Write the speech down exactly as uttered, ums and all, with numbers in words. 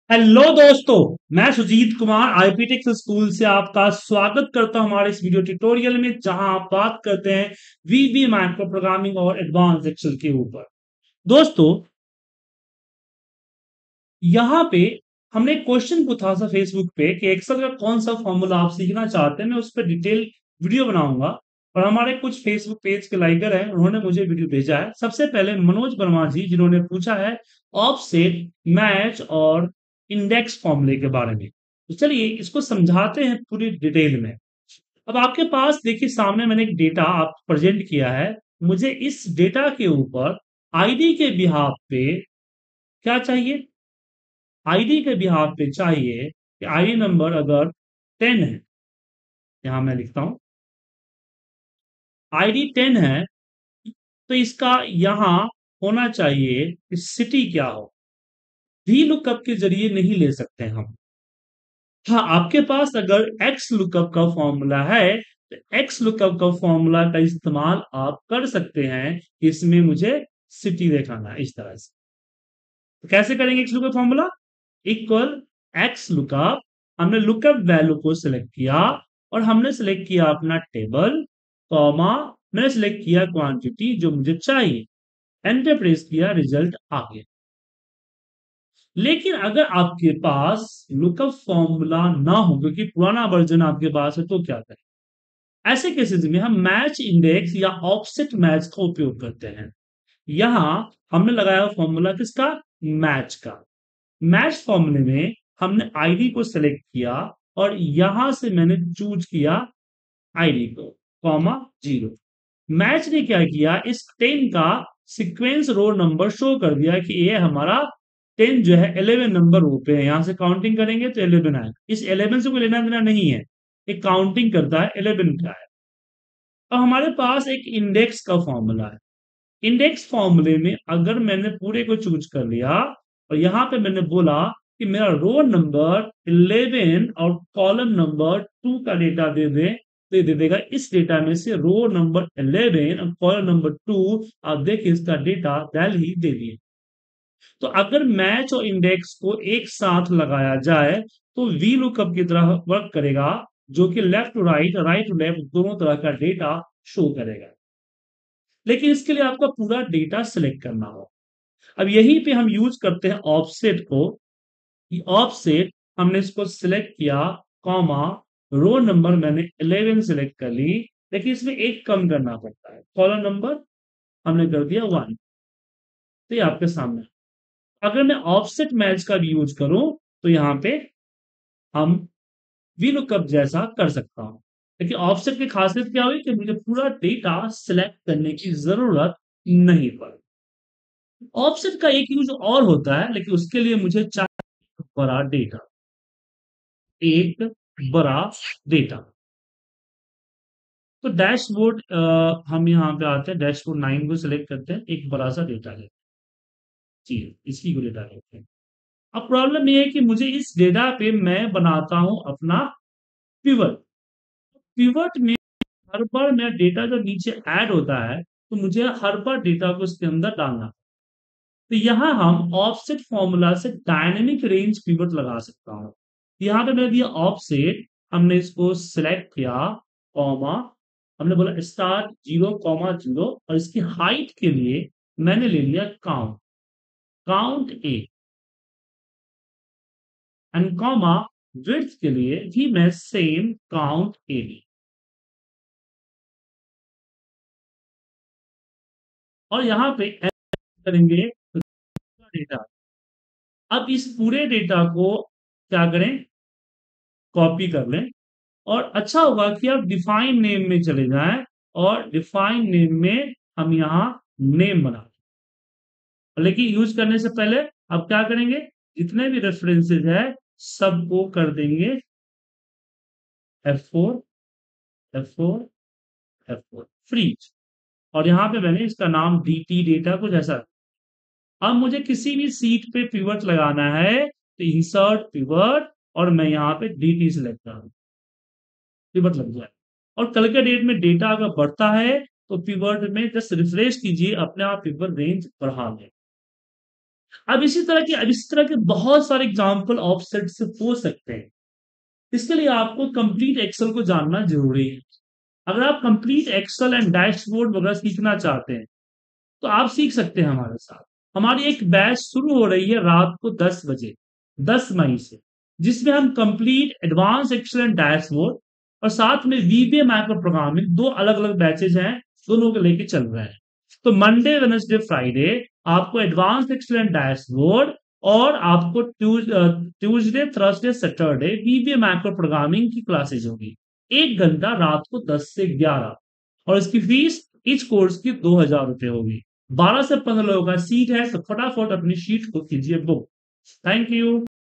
Hello दोस्तों, मैं Sujit Kumar आईपीटेक्स school से आपका स्वागत करता हूं हमारे इस वीडियो ट्यूटोरियल में, जहां आप बात करते हैं वीबी माइक्रो प्रोग्रामिंग और एडवांस एक्सेल के ऊपर। दोस्तों, यहां पे हमने एक क्वेश्चन पूछा था फेसबुक पे कि एक्सेल का कौन सा फॉर्मूला आप सीखना चाहते हैं। मैं उस पर डिटेल वीडियो बनाऊंगा और हमारे कुछ फेसबुक पेज के लाइकर हैं, उन्होंने मुझे वीडियो भेजा है। सबसे पहले मनोज वर्मा जी, जिन्होंने पूछा है ऑफसेट, मैच और इंडेक्स फॉर्मूले के बारे में। तो चलिए इसको समझाते हैं पूरी डिटेल में। अब आपके पास देखिए, सामने मैंने एक डेटा आप प्रेजेंट किया है। मुझे इस डेटा के ऊपर आईडी के बिहाफ पे क्या चाहिए? आईडी के बिहाफ पे चाहिए कि आईडी नंबर अगर टेन है, यहां मैं लिखता हूं आईडी टेन है, तो इसका यहां होना चाहिए कि सिटी क्या हो। वी लुकअप के जरिए नहीं ले सकते हम। हाँ, आपके पास अगर एक्स लुकअप का फॉर्मूला है तो एक्स लुकअप का फॉर्मूला का इस्तेमाल आप कर सकते हैं। इसमें मुझे सिटी दिखाना है इस तरह से। तो कैसे करेंगे X lookup formula? Equal X lookup, हमने लुकअप वैल्यू को सिलेक्ट किया और हमने सिलेक्ट किया अपना टेबल, कॉमा, मैंने सिलेक्ट किया क्वांटिटी जो मुझे चाहिए, एंटर प्रेस किया, रिजल्ट आ गया। लेकिन अगर आपके पास लुकअप फॉर्मूला ना हो, क्योंकि पुराना वर्जन आपके पास है, तो क्या करें? ऐसे केसेस में हम मैच इंडेक्स या ऑफसेट मैच का उपयोग करते हैं। यहां हमने लगाया फॉर्मूला किसका? मैच का। मैच फॉर्मूले में हमने आईडी को सेलेक्ट किया और यहां से मैंने चूज किया आईडी को, कॉमा, जीरो। मैच ने क्या किया, इस टेन का सीक्वेंस रो नंबर शो कर दिया कि ये हमारा टेन जो है इलेवन नंबर रो पे है। यहां से काउंटिंग करेंगे तो इलेवन आएगा। इस इलेवन से कोई लेना देना नहीं है, एक काउंटिंग करता है इलेवन का है। अब हमारे पास एक इंडेक्स का फॉर्मूला है। इंडेक्स फॉर्मूले में अगर मैंने पूरे को चूज कर लिया और यहां पे मैंने बोला कि मेरा रो नंबर इलेवन और कॉलम नंबर टू का डेटा दे दे, तो दे देगा इस डेटा में से रो नंबर इलेवन और कॉलम नंबर टू। आप देखिए इसका डेटा वैल्यू दे दिए। तो अगर मैच और इंडेक्स को एक साथ लगाया जाए तो वी लुकअप की तरह वर्क करेगा, जो कि left to right, right to left दोनों तरह का डेटा शो करेगा। लेकिन इसके लिए आपका पूरा डेटा सिलेक्ट करना हो। अब यहीं पे हम यूज करते हैं ऑफसेट को। ऑफसेट हमने इसको सिलेक्ट किया, कॉमा, रो नंबर मैंने इलेवन सिलेक्ट कर ली, लेकिन इसमें एक कम करना पड़ता है, कॉलम नंबर हमने कर दिया वन। तो ये आपके सामने। अगर मैं ऑफसेट मैच का भी यूज करूं तो यहां पे हम वी लुकअप जैसा कर सकता हूं। लेकिन ऑफसेट की खासियत क्या हुई कि मुझे पूरा डेटा सिलेक्ट करने की जरूरत नहीं पड़ी। ऑफसेट का एक यूज और होता है, लेकिन उसके लिए मुझे चाहिए बड़ा डेटा, एक बड़ा डेटा। तो डैशबोर्ड, हम यहाँ पे आते हैं, डैशबोर्ड नाइन को सिलेक्ट करते हैं, एक बड़ा सा डेटा है जी, इसकी को डेटा लेते हैं। अब प्रॉब्लम ये है कि मुझे इस डेटा पे मैं बनाता हूं अपना पिवट। पिवट में हर बार मेरा डेटा जो नीचे ऐड होता है, तो मुझे हर बार डेटा को इसके अंदर डालना। तो यहां हम ऑफसेट फॉर्मूला से डायनेमिक रेंज पिवट लगा सकता हूं। यहां पे मैंने दिया ऑफसेट, हमने इसको सिलेक्ट किया, कॉमा, हमने बोला स्टार्ट जीरो कॉमा जीरो, और इसकी हाइट के लिए मैंने ले लिया count, count A, and comma, width के लिए भी मैं सेम काउंट ए ली। और यहां पे करेंगे तो डेटा। अब इस पूरे डेटा को क्या करें, कॉपी कर लें। और अच्छा होगा कि आप डिफाइन नेम में चले जाएं और डिफाइन नेम में हम यहां नेम बना दें। लेकिन यूज करने से पहले अब क्या करेंगे, जितने भी रेफरेंसेस है सबको कर देंगे F four, F four, F four, freeze. और यहां पे मैंने इसका नाम dt डेटा कुछ ऐसा। अब मुझे किसी भी सीट पे पिवट लगाना है तो इंसर्ट पिवट, और मैं यहाँ पे dt सिलेक्ट करूँ, पिवट लग जाए। और कल के डेट में डेटा अगर बढ़ता है तो पिवट में जस्ट रिफ्रेश कीजिए, अपने आप पिवट रेंज बढ़ा लें। अब इसी तरह के अब इसी तरह के बहुत सारे एग्जाम्पल ऑफसेट से हो सकते हैं। इसके लिए आपको कंप्लीट एक्सेल को जानना जरूरी है। अगर आप कंप्लीट एक्सेल एंड डैशबोर्ड वगैरह सीखना चाहते हैं तो आप सीख सकते हैं हमारे साथ। हमारी एक बैच शुरू हो रही है रात को दस बजे, दस मई से, जिसमें हम complete advance Excel and dashboard और साथ में वीबीए मैक्रो प्रोग्रामिंग, दो अलग अलग बैचेज हैं, दोनों को लेके चल रहे हैं। तो मंडे वेडनेसडे फ्राइडे आपको एडवांस एक्सेल एंड डैशबोर्ड, और आपको Tuesday Thursday Saturday VBA macro programming की क्लासेज होगी, एक घंटा रात को दस से ग्यारह। और इसकी फीस इस कोर्स की दो हजार रुपए होगी। बारह से पंद्रह लोगों का सीट है, तो फटाफट अपनी सीट को कीजिए बुक। Thank you.